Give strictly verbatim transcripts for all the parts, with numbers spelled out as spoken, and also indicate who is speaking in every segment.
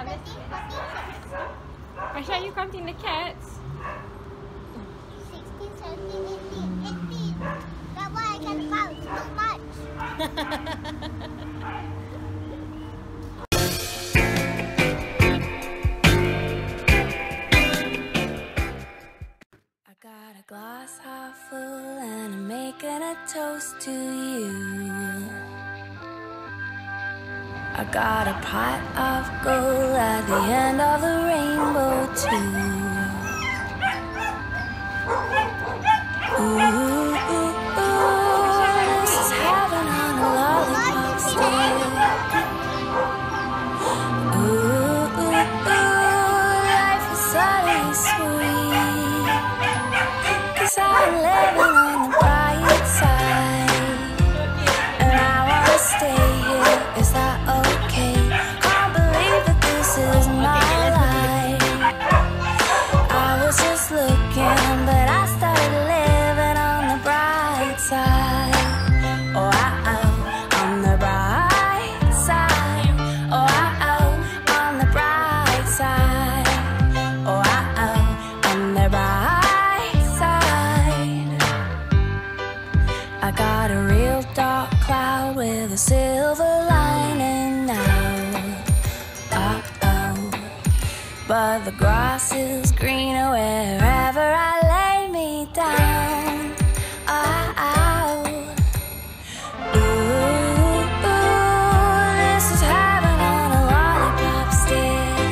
Speaker 1: Ah, let's see. Aisya, you counting the cats?
Speaker 2: sixteen, seventeen, eighteen, eighteen. That one I can count. Too much.
Speaker 3: I got a glass half full and I'm making a toast to you. I got a pot of gold at the end of the rainbow too. Ooh, ooh, ooh, this is heaven on a lollipop stick. Ooh, ooh, ooh, life is suddenly sweet, 'cause I'm living on the bright side, and I wanna stay here. Is that okay? Can't believe that this is my life. I was just looking, but I started living on the bright side. Oh, I am on the bright side. Oh, I am on the bright side. Oh, I am on the bright side. I got a real dark cloud with a silver lining now. Uh-oh. But the grass is greener wherever I lay me down. Oh, ooh, ooh, this is heaven on a lollipop stick.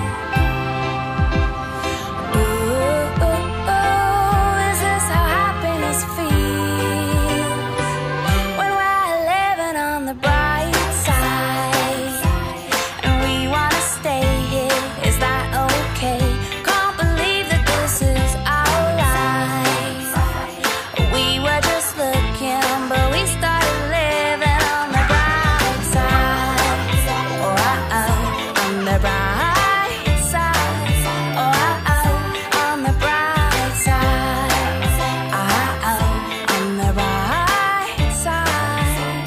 Speaker 3: Ooh, ooh, ooh, is this how happiness feels? When we're living on the bright side, and we wanna stay here. Is that okay? Can't believe that this is our life. We were just looking, but we started living on the bright side. Oh, uh oh, on the bright side. Oh, uh oh, on the bright side. Uh oh, on the bright side.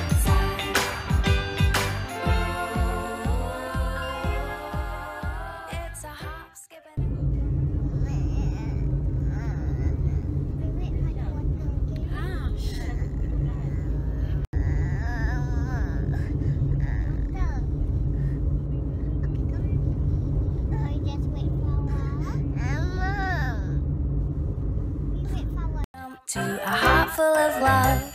Speaker 3: It's a hop, skip, and
Speaker 2: Just wait for a while.
Speaker 3: to a heart full of love.